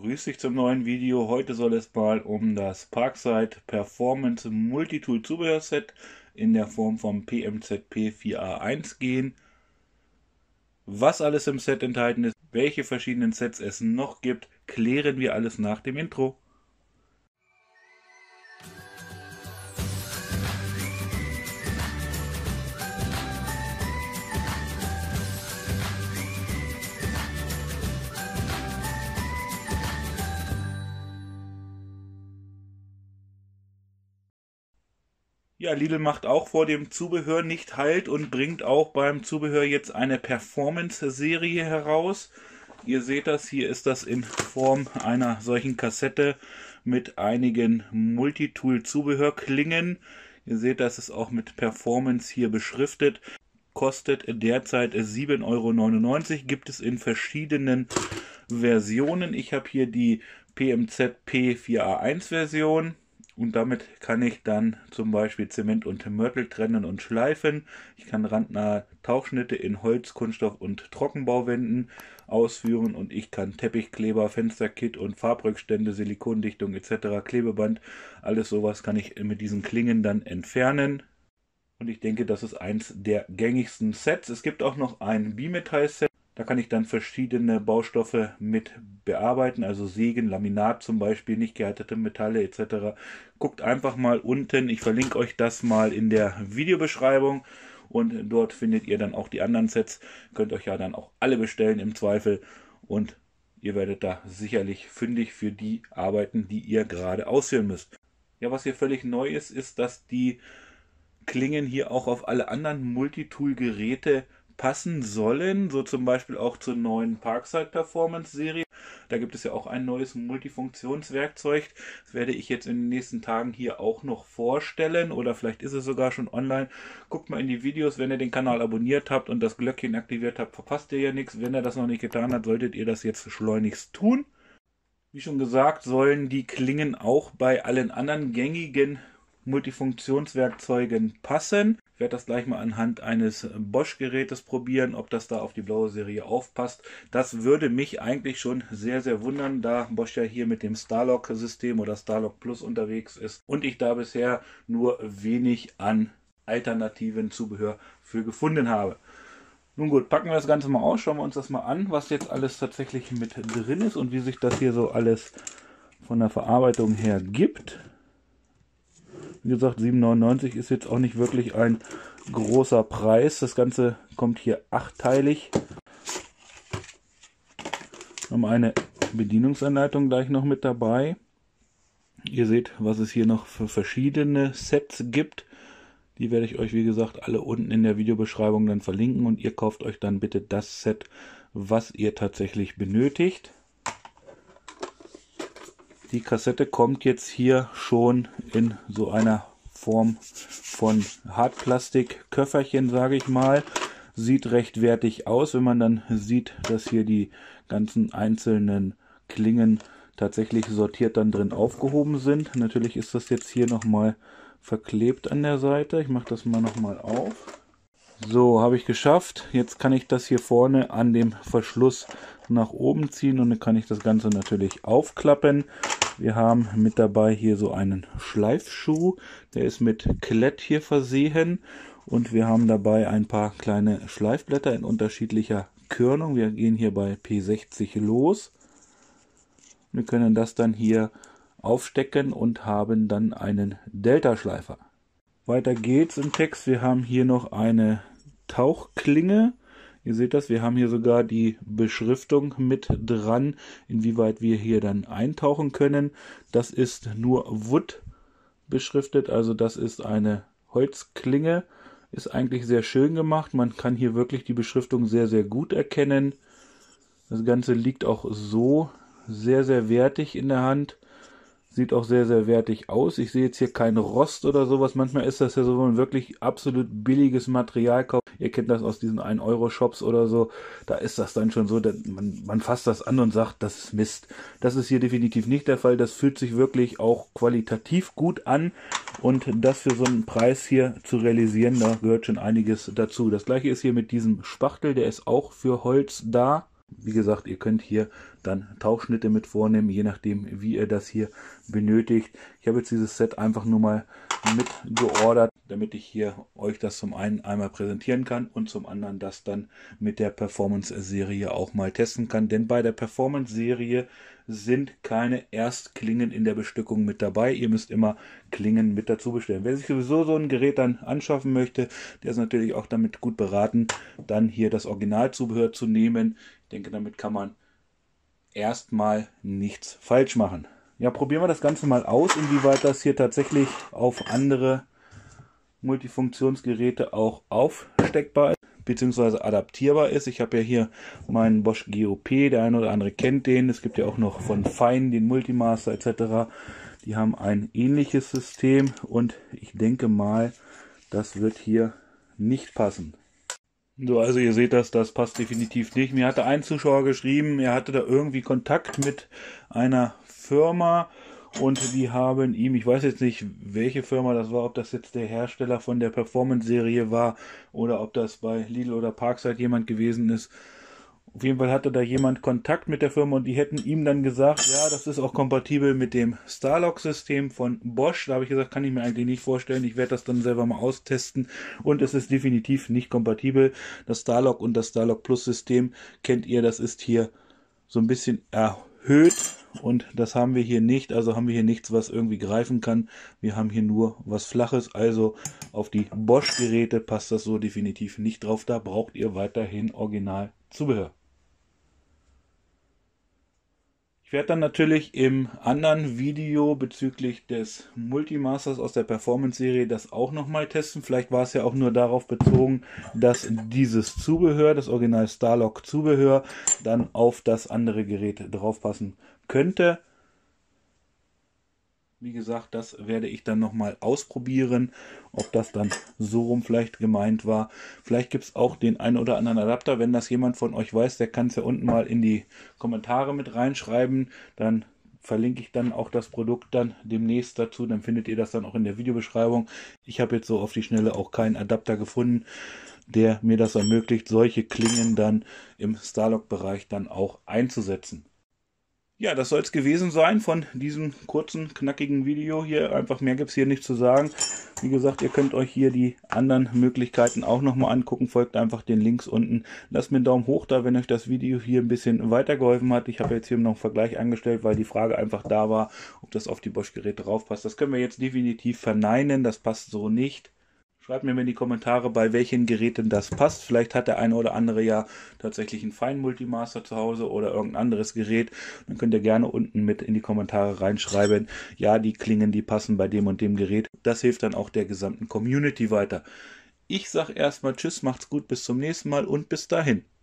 Grüß dich zum neuen Video. Heute soll es mal um das Parkside Performance Multitool Zubehörset in der Form vom PMZP 4A1 gehen. Was alles im Set enthalten ist, welche verschiedenen Sets es noch gibt, klären wir alles nach dem Intro. Ja, Lidl macht auch vor dem Zubehör nicht Halt und bringt auch beim Zubehör jetzt eine Performance-Serie heraus. Ihr seht das, hier ist das in Form einer solchen Kassette mit einigen Multitool-Zubehörklingen. Ihr seht, das ist auch mit Performance hier beschriftet. Kostet derzeit 7,99 €, gibt es in verschiedenen Versionen. Ich habe hier die PMZP 4A1 Version. Und damit kann ich dann zum Beispiel Zement und Mörtel trennen und schleifen. Ich kann randnahe Tauchschnitte in Holz, Kunststoff und Trockenbauwänden ausführen. Und ich kann Teppichkleber, Fensterkit und Farbrückstände, Silikondichtung etc., Klebeband, alles sowas kann ich mit diesen Klingen dann entfernen. Und ich denke, das ist eins der gängigsten Sets. Es gibt auch noch ein Bimetall-Set. Da kann ich dann verschiedene Baustoffe mit bearbeiten, also Sägen, Laminat zum Beispiel, nicht gehärtete Metalle etc. Guckt einfach mal unten, ich verlinke euch das mal in der Videobeschreibung und dort findet ihr dann auch die anderen Sets. Könnt euch ja dann auch alle bestellen im Zweifel und ihr werdet da sicherlich fündig für die Arbeiten, die ihr gerade ausführen müsst. Ja, was hier völlig neu ist, ist, dass die Klingen hier auch auf alle anderen Multitool-Geräte passen sollen, so zum Beispiel auch zur neuen Parkside Performance Serie. Da gibt es ja auch ein neues Multifunktionswerkzeug. Das werde ich jetzt in den nächsten Tagen hier auch noch vorstellen oder vielleicht ist es sogar schon online. Guckt mal in die Videos, wenn ihr den Kanal abonniert habt und das Glöckchen aktiviert habt, verpasst ihr ja nichts. Wenn ihr das noch nicht getan habt, solltet ihr das jetzt schleunigst tun. Wie schon gesagt, sollen die Klingen auch bei allen anderen gängigen Multifunktionswerkzeugen passen. Ich werde das gleich mal anhand eines Bosch-Gerätes probieren, ob das da auf die blaue Serie aufpasst. Das würde mich eigentlich schon sehr, sehr wundern, da Bosch ja hier mit dem Starlock-System oder Starlock Plus unterwegs ist und ich da bisher nur wenig an alternativen Zubehör für gefunden habe. Nun gut, packen wir das Ganze mal aus, schauen wir uns das mal an, was jetzt alles tatsächlich mit drin ist und wie sich das hier so alles von der Verarbeitung her gibt. Wie gesagt, 7,99 € ist jetzt auch nicht wirklich ein großer Preis. Das Ganze kommt hier achtteilig. Wir haben eine Bedienungsanleitung gleich noch mit dabei. Ihr seht, was es hier noch für verschiedene Sets gibt. Die werde ich euch, wie gesagt, alle unten in der Videobeschreibung dann verlinken. Und ihr kauft euch dann bitte das Set, was ihr tatsächlich benötigt. Die Kassette kommt jetzt hier schon in so einer Form von Hartplastik-Köfferchen, sage ich mal. Sieht recht wertig aus, wenn man dann sieht, dass hier die ganzen einzelnen Klingen tatsächlich sortiert dann drin aufgehoben sind. Natürlich ist das jetzt hier nochmal verklebt an der Seite. Ich mache das mal nochmal auf. So, habe ich geschafft. Jetzt kann ich das hier vorne an dem Verschluss nach oben ziehen und dann kann ich das Ganze natürlich aufklappen. Wir haben mit dabei hier so einen Schleifschuh, der ist mit Klett hier versehen und wir haben dabei ein paar kleine Schleifblätter in unterschiedlicher Körnung. Wir gehen hier bei P60 los. Wir können das dann hier aufstecken und haben dann einen Delta-Schleifer. Weiter geht's im Text. Wir haben hier noch eine Tauchklinge. Ihr seht das, wir haben hier sogar die Beschriftung mit dran, inwieweit wir hier dann eintauchen können. Das ist nur Wood beschriftet, also das ist eine Holzklinge. Ist eigentlich sehr schön gemacht. Man kann hier wirklich die Beschriftung sehr, sehr gut erkennen. Das Ganze liegt auch so sehr, sehr wertig in der Hand. Sieht auch sehr, sehr wertig aus. Ich sehe jetzt hier keinen Rost oder sowas. Manchmal ist das ja so, wenn man wirklich absolut billiges Material kauft. Ihr kennt das aus diesen 1-Euro-Shops oder so. Da ist das dann schon so, man fasst das an und sagt, das ist Mist. Das ist hier definitiv nicht der Fall. Das fühlt sich wirklich auch qualitativ gut an. Und das für so einen Preis hier zu realisieren, da gehört schon einiges dazu. Das gleiche ist hier mit diesem Spachtel. Der ist auch für Holz da. Wie gesagt, ihr könnt hier dann Tauchschnitte mit vornehmen, je nachdem, wie ihr das hier benötigt. Ich habe jetzt dieses Set einfach nur mal mit geordert, damit ich hier euch das zum einen einmal präsentieren kann und zum anderen das dann mit der Performance-Serie auch mal testen kann. Denn bei der Performance-Serie sind keine Erstklingen in der Bestückung mit dabei. Ihr müsst immer Klingen mit dazu bestellen. Wer sich sowieso so ein Gerät dann anschaffen möchte, der ist natürlich auch damit gut beraten, dann hier das Originalzubehör zu nehmen. Ich denke, damit kann man erstmal nichts falsch machen. Ja, probieren wir das Ganze mal aus, inwieweit das hier tatsächlich auf andere Multifunktionsgeräte auch aufsteckbar ist, beziehungsweise adaptierbar ist. Ich habe ja hier meinen Bosch GOP, der eine oder andere kennt den. Es gibt ja auch noch von Fein den Multimaster etc. Die haben ein ähnliches System und ich denke mal, das wird hier nicht passen. So, also ihr seht das passt definitiv nicht. Mir hatte ein Zuschauer geschrieben, er hatte da irgendwie Kontakt mit einer Firma und die haben ihm, ich weiß jetzt nicht, welche Firma das war, ob das jetzt der Hersteller von der Performance-Serie war oder ob das bei Lidl oder Parkside jemand gewesen ist. Auf jeden Fall hatte da jemand Kontakt mit der Firma und die hätten ihm dann gesagt, ja, das ist auch kompatibel mit dem Starlock-System von Bosch. Da habe ich gesagt, kann ich mir eigentlich nicht vorstellen. Ich werde das dann selber mal austesten und es ist definitiv nicht kompatibel. Das Starlock und das Starlock Plus-System kennt ihr, das ist hier so ein bisschen erhöht und das haben wir hier nicht. Also haben wir hier nichts, was irgendwie greifen kann. Wir haben hier nur was Flaches. Also auf die Bosch-Geräte passt das so definitiv nicht drauf. Da braucht ihr weiterhin Originalzubehör. Ich werde dann natürlich im anderen Video bezüglich des Multimasters aus der Performance-Serie das auch nochmal testen. Vielleicht war es ja auch nur darauf bezogen, dass dieses Zubehör, das Original Starlock Zubehör, dann auf das andere Gerät draufpassen könnte. Wie gesagt, das werde ich dann nochmal ausprobieren, ob das dann so rum vielleicht gemeint war. Vielleicht gibt es auch den einen oder anderen Adapter. Wenn das jemand von euch weiß, der kann es ja unten mal in die Kommentare mit reinschreiben. Dann verlinke ich dann auch das Produkt dann demnächst dazu. Dann findet ihr das dann auch in der Videobeschreibung. Ich habe jetzt so auf die Schnelle auch keinen Adapter gefunden, der mir das ermöglicht, solche Klingen dann im Starlock-Bereich dann auch einzusetzen. Ja, das soll es gewesen sein von diesem kurzen, knackigen Video hier. Einfach mehr gibt es hier nicht zu sagen. Wie gesagt, ihr könnt euch hier die anderen Möglichkeiten auch nochmal angucken. Folgt einfach den Links unten. Lasst mir einen Daumen hoch da, wenn euch das Video hier ein bisschen weitergeholfen hat. Ich habe jetzt hier noch einen Vergleich angestellt, weil die Frage einfach da war, ob das auf die Bosch-Geräte draufpasst. Das können wir jetzt definitiv verneinen. Das passt so nicht. Schreibt mir mal in die Kommentare, bei welchen Geräten das passt. Vielleicht hat der eine oder andere ja tatsächlich einen Fein Multimaster zu Hause oder irgendein anderes Gerät. Dann könnt ihr gerne unten mit in die Kommentare reinschreiben, ja, die Klingen, die passen bei dem und dem Gerät. Das hilft dann auch der gesamten Community weiter. Ich sage erstmal Tschüss, macht's gut, bis zum nächsten Mal und bis dahin.